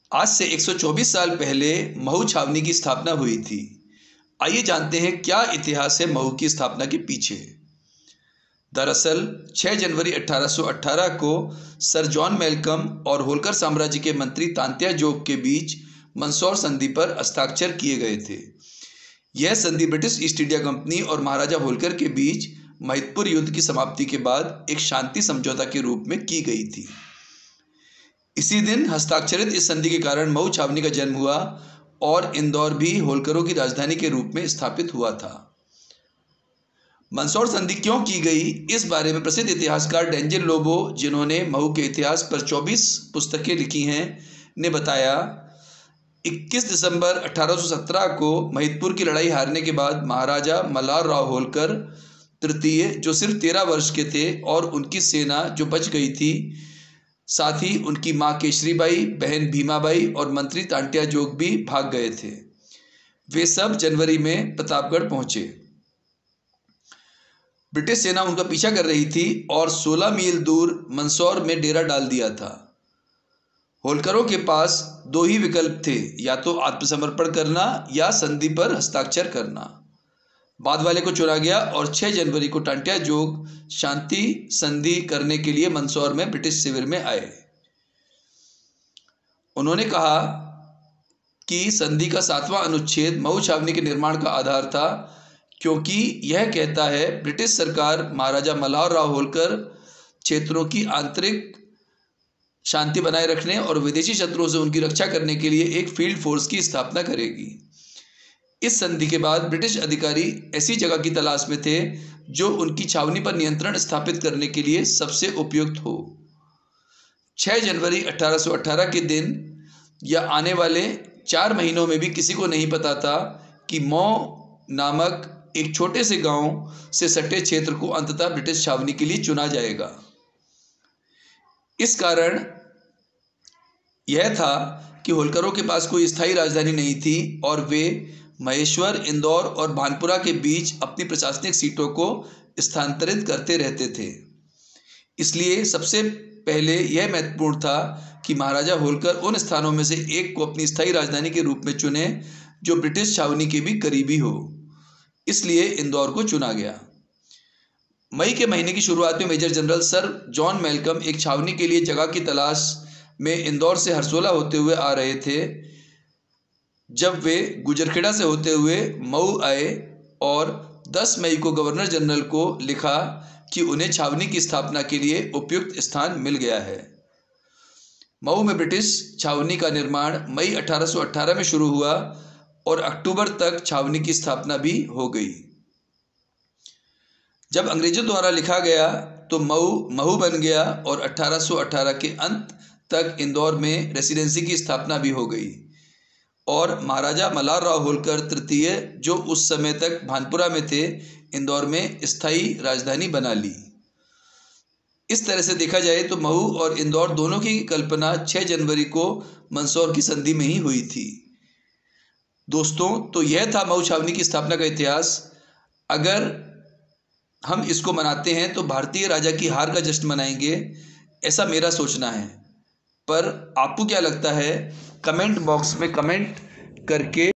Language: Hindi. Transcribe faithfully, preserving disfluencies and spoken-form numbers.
आज से एक सौ चौबीस साल पहले महू छावनी की स्थापना हुई थी। आइए जानते हैं क्या इतिहास है महू की स्थापना के पीछे। दरअसल छह जनवरी अठारह सौ अठारह को सर जॉन मेलकम और होलकर साम्राज्य के मंत्री तांत्या जोग के बीच मंदसौर संधि पर हस्ताक्षर किए गए थे। यह संधि ब्रिटिश ईस्ट इंडिया कंपनी और महाराजा होलकर के बीच महिदपुर युद्ध की समाप्ति के बाद एक शांति समझौता के रूप में की गई थी। इसी दिन हस्ताक्षरित इस संधि के कारण महू छावनी का जन्म हुआ और इंदौर भी होलकरों की राजधानी के रूप में स्थापित हुआ था। मंदसौर संधि क्यों की गई, इस बारे में प्रसिद्ध इतिहासकार डेंजन लोबो, जिन्होंने महू के इतिहास पर चौबीस पुस्तकें लिखी हैं, ने बताया इक्कीस दिसंबर अठारह सौ सत्रह को महिदपुर की लड़ाई हारने के बाद महाराजा मल्हार राव होलकर तृतीय, जो सिर्फ तेरह वर्ष के थे, और उनकी सेना जो बच गई थी, साथ ही उनकी मां केशरीबाई, बहन भीमाबाई और मंत्री तांत्या जोग भी भाग गए थे। वे सब जनवरी में प्रतापगढ़ पहुंचे। ब्रिटिश सेना उनका पीछा कर रही थी और सोलह मील दूर मंदसौर में डेरा डाल दिया था। होलकरों के पास दो ही विकल्प थे, या तो आत्मसमर्पण करना या संधि पर हस्ताक्षर करना। बाद वाले को चुना गया और छह जनवरी को तांत्या जोग शांति संधि करने के लिए मंदसौर में ब्रिटिश शिविर में आए। उन्होंने कहा कि संधि का सातवां अनुच्छेद महू छावनी के निर्माण का आधार था, क्योंकि यह कहता है ब्रिटिश सरकार महाराजा मल्हार राव होलकर क्षेत्रों की आंतरिक शांति बनाए रखने और विदेशी शत्रुओं से उनकी रक्षा करने के लिए एक फील्ड फोर्स की स्थापना करेगी। इस संधि के बाद ब्रिटिश अधिकारी ऐसी जगह की तलाश में थे जो उनकी छावनी पर नियंत्रण स्थापित करने के लिए सबसे उपयुक्त हो। छह जनवरी अठारह सौ अठारह के दिन या आने वाले चार महीनों में भी किसी को नहीं पता था कि मऊ नामक एक छोटे से गांव से सटे क्षेत्र को अंततः ब्रिटिश छावनी के लिए चुना जाएगा। इस कारण यह था कि होलकरों के पास कोई स्थायी राजधानी नहीं थी और वे महेश्वर, इंदौर और भानपुरा के बीच अपनी प्रशासनिक सीटों को स्थानांतरित करते रहते थे। इसलिए सबसे पहले यह महत्वपूर्ण था कि महाराजा होलकर उन स्थानों में से एक को अपनी स्थायी राजधानी के रूप में चुने जो ब्रिटिश छावनी के भी करीबी हो। इसलिए इंदौर को चुना गया। मई के महीने की शुरुआत में major general sir John Malcolm एक छावनी के लिए जगह की तलाश में इंदौर से हरसोला होते हुए आ रहे थे, जब वे गुजरखेड़ा से होते हुए मऊ आए और दस मई को गवर्नर जनरल को लिखा कि उन्हें छावनी की स्थापना के लिए उपयुक्त स्थान मिल गया है। मऊ में ब्रिटिश छावनी का निर्माण मई अठारह सौ अठारह में शुरू हुआ और अक्टूबर तक छावनी की स्थापना भी हो गई। जब अंग्रेजों द्वारा लिखा गया तो मऊ महू बन गया और अठारह सौ अठारह के अंत तक इंदौर में रेसिडेंसी की स्थापना भी हो गई और महाराजा मल्हार राव होलकर तृतीय, जो उस समय तक भानपुरा में थे, इंदौर में स्थायी राजधानी बना ली। इस तरह से देखा जाए तो महू और इंदौर दोनों की कल्पना छह जनवरी को मंदसौर की संधि में ही हुई थी। दोस्तों, तो यह था महू छावनी की स्थापना का इतिहास। अगर हम इसको मनाते हैं तो भारतीय राजा की हार का जश्न मनाएंगे, ऐसा मेरा सोचना है। पर आपको क्या लगता है, कमेंट बॉक्स में कमेंट करके